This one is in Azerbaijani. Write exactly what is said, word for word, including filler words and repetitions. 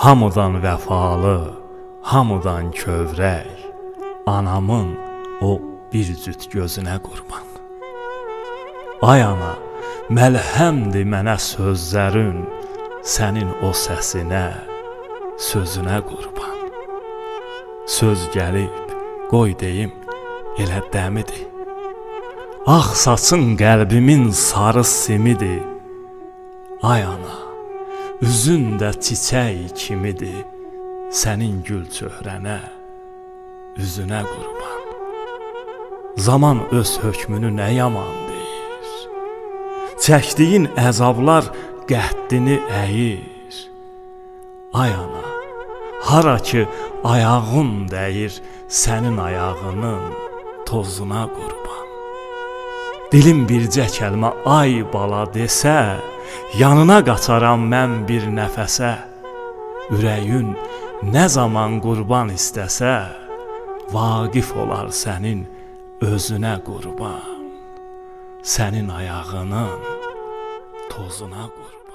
Hamıdan vəfalı, hamıdan kövrək, anamın o bir cüt gözünə qurban. Ay ana, məlhəmdir mənə sözlərin, sənin o səsinə, sözünə qurban. Söz gəlib, qoy deyim, elə dəmidir. Ağ saçın qəlbimin sarı simidir. Ay ana, üzün də çiçək kimidir, sənin gül çöhrənə, üzünə qurban. Zaman öz hökmünü nə yaman deyir, çəkdiyin əzablar qəddini əyir. Ay ana, hara ki ayağın dəyir, sənin ayağının tozuna qurban. Dilim bircə kəlmə ay bala desə, yanına qaçaram mən bir nəfəsə. Ürəyin nə zaman qurban istəsə, vaqif olar sənin özünə qurban. Sənin ayağının tozuna qurban.